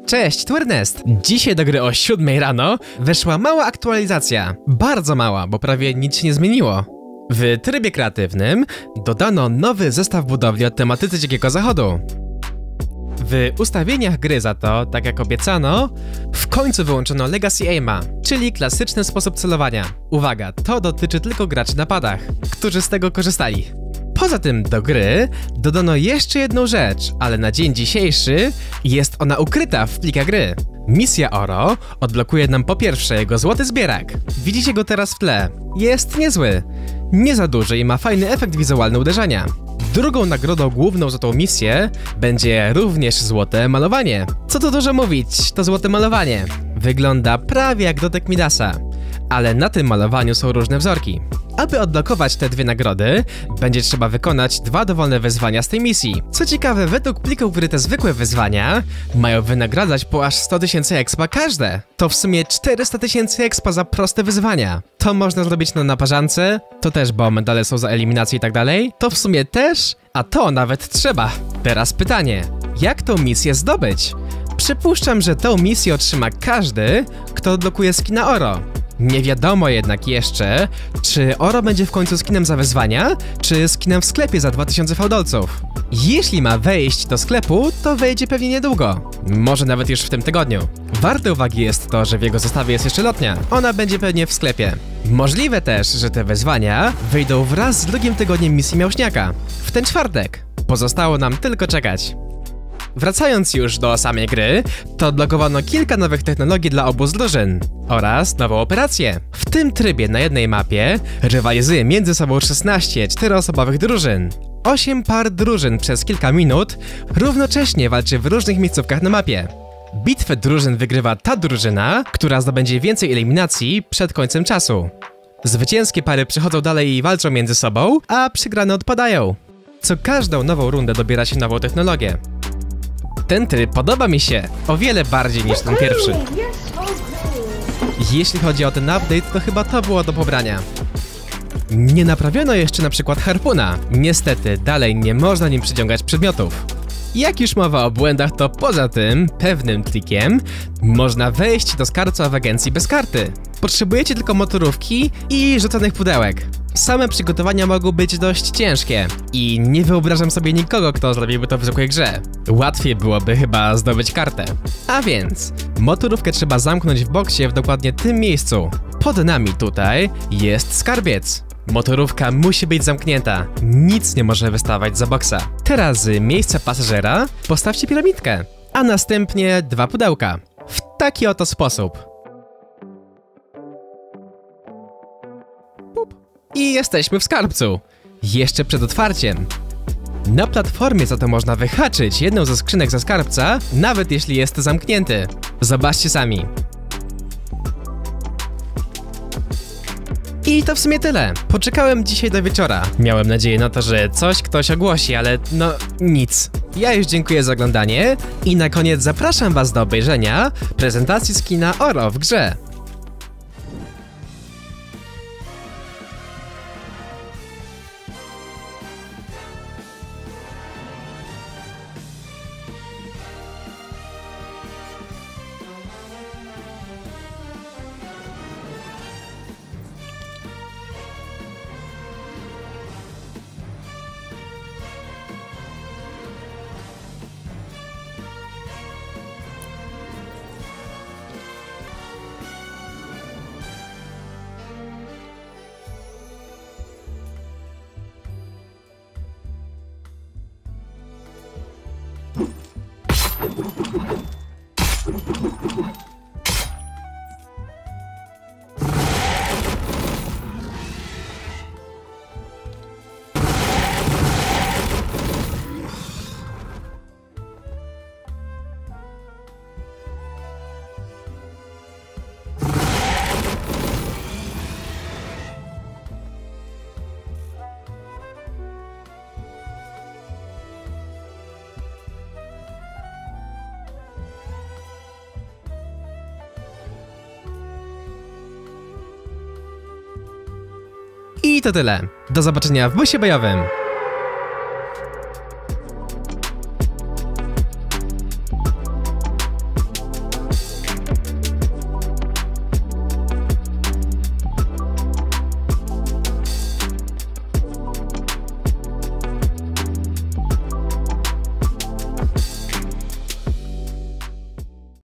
Cześć, tu Ernest. Dzisiaj do gry o 7 rano weszła mała aktualizacja. Bardzo mała, bo prawie nic się nie zmieniło. W trybie kreatywnym dodano nowy zestaw budowli o tematyce Dzikiego Zachodu. W ustawieniach gry za to, tak jak obiecano, w końcu wyłączono Legacy Aima, czyli klasyczny sposób celowania. Uwaga, to dotyczy tylko graczy na padach, którzy z tego korzystali. Poza tym do gry dodano jeszcze jedną rzecz, ale na dzień dzisiejszy jest ona ukryta w plikach gry. Misja Oro odblokuje nam po pierwsze jego złoty zbierak. Widzicie go teraz w tle. Jest niezły. Nie za duży i ma fajny efekt wizualny uderzenia. Drugą nagrodą główną za tą misję będzie również złote malowanie. Co tu dużo mówić, to złote malowanie. Wygląda prawie jak dotek Midasa, ale na tym malowaniu są różne wzorki. Aby odblokować te dwie nagrody, będzie trzeba wykonać 2 dowolne wyzwania z tej misji. Co ciekawe, według plików gry te zwykłe wyzwania mają wynagradzać po aż 100 000 expa każde. To w sumie 400 000 expa za proste wyzwania. To można zrobić na naparzance, to też, bo medale są za eliminację i tak dalej. To w sumie też, a to nawet trzeba. Teraz pytanie, jak tą misję zdobyć? Przypuszczam, że tą misję otrzyma każdy, kto odblokuje skina Oro. Nie wiadomo jednak jeszcze, czy Oro będzie w końcu skinem za wyzwania, czy skinem w sklepie za 2000 fałdolców. Jeśli ma wejść do sklepu, to wejdzie pewnie niedługo. Może nawet już w tym tygodniu. Warte uwagi jest to, że w jego zestawie jest jeszcze lotnia. Ona będzie pewnie w sklepie. Możliwe też, że te wyzwania wyjdą wraz z drugim tygodniem misji Miałśniaka. W ten czwartek. Pozostało nam tylko czekać. Wracając już do samej gry, to odblokowano kilka nowych technologii dla obu z drużyn oraz nową operację. W tym trybie na jednej mapie rywalizuje między sobą 16 czteroosobowych drużyn. 8 par drużyn przez kilka minut równocześnie walczy w różnych miejscówkach na mapie. Bitwę drużyn wygrywa ta drużyna, która zdobędzie więcej eliminacji przed końcem czasu. Zwycięskie pary przechodzą dalej i walczą między sobą, a przegrane odpadają. Co każdą nową rundę dobiera się nową technologię. Ten tryb podoba mi się o wiele bardziej niż ten pierwszy. Jeśli chodzi o ten update, to chyba to było do pobrania. Nie naprawiono jeszcze na przykład harpuna. Niestety, dalej nie można nim przyciągać przedmiotów. Jak już mowa o błędach, to poza tym, pewnym trikiem, można wejść do skarbca w agencji bez karty. Potrzebujecie tylko motorówki i rzucanych pudełek. Same przygotowania mogą być dość ciężkie i nie wyobrażam sobie nikogo, kto zrobiłby to w zwykłej grze. Łatwiej byłoby chyba zdobyć kartę. A więc, motorówkę trzeba zamknąć w boksie w dokładnie tym miejscu. Pod nami tutaj jest skarbiec. Motorówka musi być zamknięta, nic nie może wystawać za boksa. Teraz z miejsca pasażera postawcie piramidkę, a następnie 2 pudełka. W taki oto sposób. I jesteśmy w skarbcu. Jeszcze przed otwarciem. Na platformie za to można wyhaczyć jedną ze skrzynek ze skarbca, nawet jeśli jest zamknięty. Zobaczcie sami. I to w sumie tyle. Poczekałem dzisiaj do wieczora. Miałem nadzieję na to, że coś ktoś ogłosi, ale no nic. Ja już dziękuję za oglądanie i na koniec zapraszam was do obejrzenia prezentacji skina Oro w grze. I to tyle. Do zobaczenia w busie bojowym.